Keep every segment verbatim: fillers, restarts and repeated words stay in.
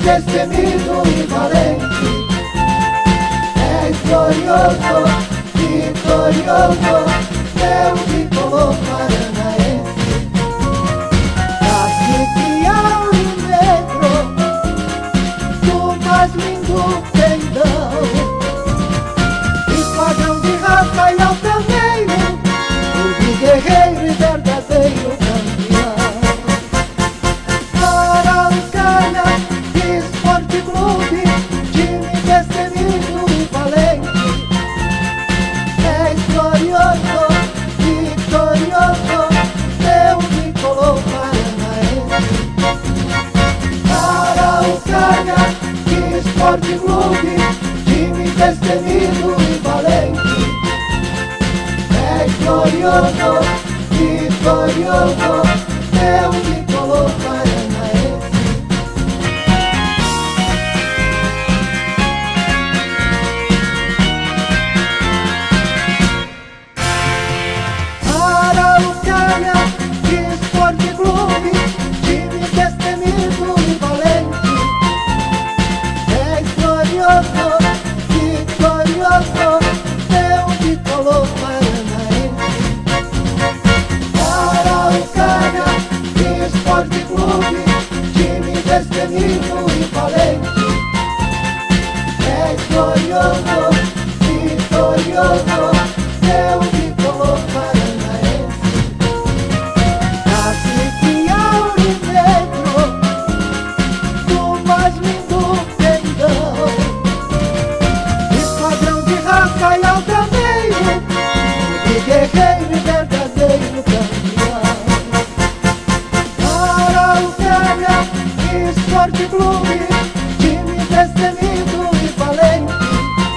destemido e valente, és glorioso, vitorioso, meu tricolor paranaense. Cacique negro, do mais lindo pendão, esquadrão de raça e altaneiro, de guerreiro e verdadeiro campeão. Araucária Esporte Clube, time destemido e valente, és glorioso, vitorioso, meu tricolor paranaense. Araucária Esporte Clube, time destemido e valente, és glorioso, vitorioso, meu tricolor paranaense. Araucária Esporte Clube, time destemido e valente, és glorioso, vitorioso, meu tricolor paranaense. Araucária Esporte Clube, time destemido e valente, és glorioso, vitorioso, meu tricolor paranaense. Cacique aurinegro, do mais lindo pendão, esquadrão de raça e altaneiro, de guerreiro e verdadeiro campeão. Araucária Esporte Clube, time destemido e valente,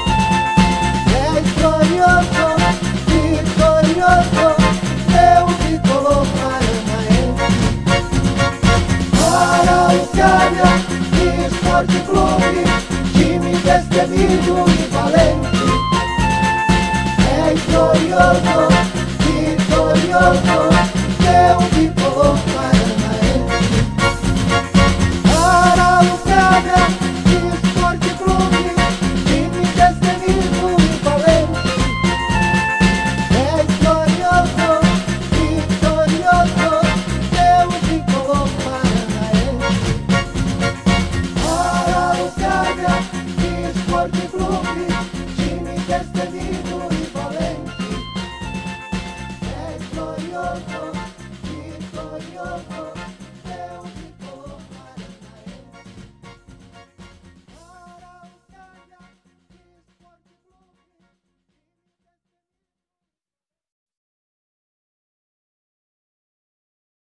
és glorioso, vitorioso, meu tricolor paranaense. Araucária Esporte Clube, time destemido e valente, és glorioso, vitorioso,